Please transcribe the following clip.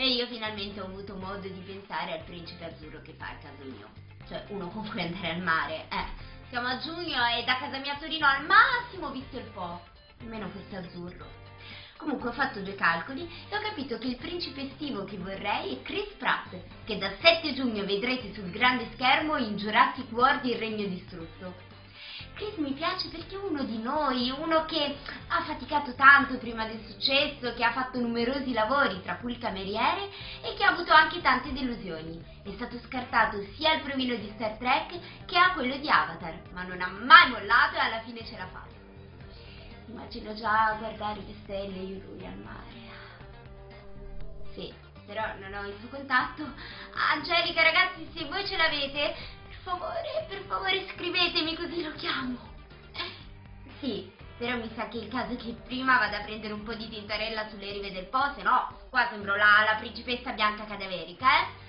E io finalmente ho avuto modo di pensare al principe azzurro che fa a caso mio. Cioè, uno con cui andare al mare, Siamo a giugno e da casa mia a Torino al massimo ho visto il Po. Almeno questo azzurro. Comunque ho fatto due calcoli e ho capito che il principe estivo che vorrei è Chris Pratt, che da 7 giugno vedrete sul grande schermo in Jurassic World Il Regno Distrutto. Chris mi piace perché è uno di noi, uno che ha faticato tanto prima del successo, che ha fatto numerosi lavori, tra cui il cameriere, e che ha avuto anche tante delusioni. È stato scartato sia al provino di Star Trek che a quello di Avatar, ma non ha mai mollato e alla fine ce l'ha fatta. Immagino già guardare le stelle io e lui al mare. Sì, però non ho il suo contatto. Angelica, ragazzi, se voi ce l'avete, per favore scrivetemi così lo chiamo. Sì, però mi sa che è il caso che prima vada a prendere un po' di tintarella sulle rive del Po, se no qua sembro la principessa bianca cadaverica,